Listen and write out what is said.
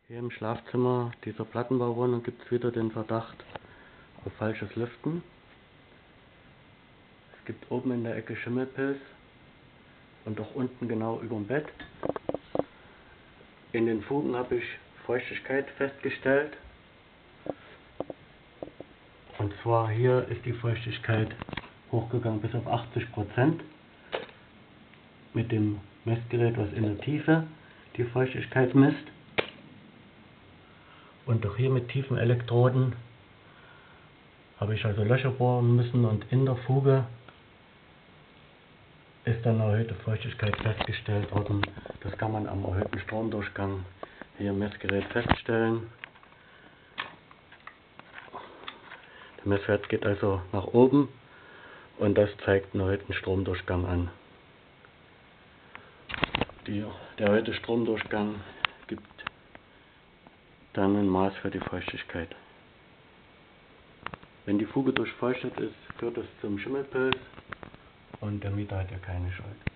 Hier im Schlafzimmer dieser Plattenbauwohnung gibt es wieder den Verdacht auf falsches Lüften. Es gibt oben in der Ecke Schimmelpilz und auch unten genau über dem Bett. In den Fugen habe ich Feuchtigkeit festgestellt. Und zwar hier ist die Feuchtigkeit hochgegangen bis auf 80%. Mit dem Messgerät, was in der Tiefe die Feuchtigkeit misst. Und auch hier mit tiefen Elektroden habe ich also Löcher bohren müssen, und in der Fuge ist dann erhöhte Feuchtigkeit festgestellt worden. Das kann man am erhöhten Stromdurchgang hier im Messgerät feststellen. Der Messwert geht also nach oben und das zeigt einen erhöhten Stromdurchgang an. Der erhöhte Stromdurchgang gibt dann ein Maß für die Feuchtigkeit. Wenn die Fuge durchfeuchtet ist, führt es zum Schimmelpilz und der Mieter hat ja keine Schuld.